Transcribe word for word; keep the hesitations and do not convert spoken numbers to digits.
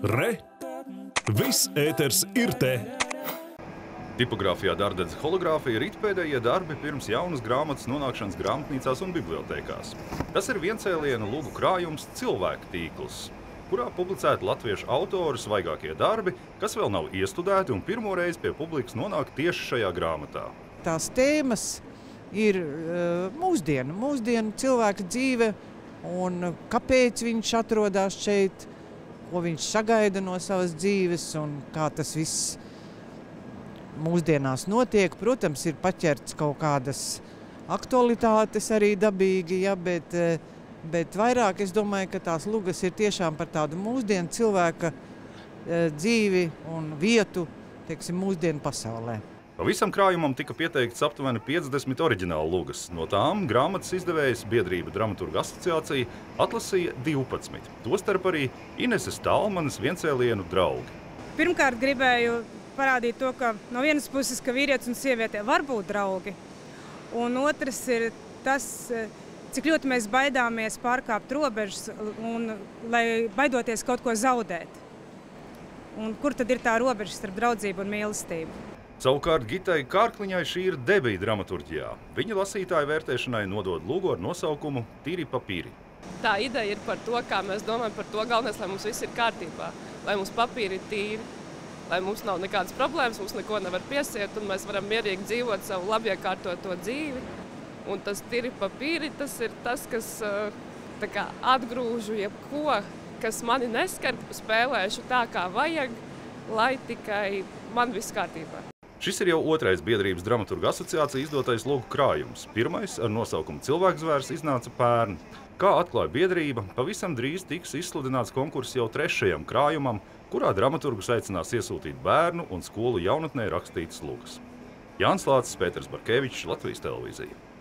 Re! Viss ēters ir te! Tipogrāfijā Dārdedze hologrāfija ir itpēdējie darbi pirms jaunas grāmatas nonākšanas grāmatnīcās un bibliotēkās. Tas ir viencēliena lugu krājums Cilvēku tīkls, kurā publicēti latviešu autoru svaigākie darbi, kas vēl nav iestudēti un pirmoreiz pie publikas nonāk tieši šajā grāmatā. Tās tēmas ir uh, mūsdienu, mūsdienu cilvēka dzīve un kāpēc viņš atrodas šeit, ko viņš sagaida no savas dzīves un kā tas viss mūsdienās notiek. Protams, ir paķerts kaut kādas aktualitātes arī dabīgi, ja, bet, bet vairāk es domāju, ka tās lugas ir tiešām par tādu mūsdienu cilvēka dzīvi un vietu, teiksim, mūsdienu pasaulē. Pavisam krājumam tika pieteikts aptuveni piecdesmit oriģinālu lugas. No tām grāmatas izdevējs biedrība Dramaturgu asociācija atlasīja divpadsmit. Tostarp arī Ineses Talmanes viencēlienu Draugi. Pirmkārt gribēju parādīt to, ka no vienas puses, ka vīrietis un sieviete var būt draugi, un otrs ir tas, cik ļoti mēs baidāmies pārkāpt robežas, un, lai baidoties kaut ko zaudēt. Un kur tad ir tā robeža starp draudzību un mīlestību? Savukārt Gitai Kārkliņai šī ir debija dramaturģijā. Viņa lasītāju vērtēšanai nodod lugu ar nosaukumu Tīri papīri. Tā ideja ir par to, kā mēs domājam par to, galvenais, lai mums viss ir kārtībā, lai mums papīri ir tīri, lai mums nav nekādas problēmas, mums neko nevar piesiet, un mēs varam mierīgi dzīvot savu labiekārtoto dzīvi. Un tas tīri papīri, tas ir tas, kas tā kā atgrūžu jebko, kas mani neskar, spēlēšu tā, kā vajag, lai tikai man viss kārtībā. Šis ir jau otrais biedrības Dramaturgu asociācija izdotais lugu krājums. Pirmais ar nosaukumu Cilvēkzvērs iznāca pērn. Kā atklāja biedrība, pavisam drīz tiks izsludināts konkurss jau trešajam krājumam, kurā dramaturgus aicinās iesūtīt bērnu un skolu jaunatnē rakstītas lugas. Jānis Lācis, Pēters Barkevičs, Latvijas televīzija.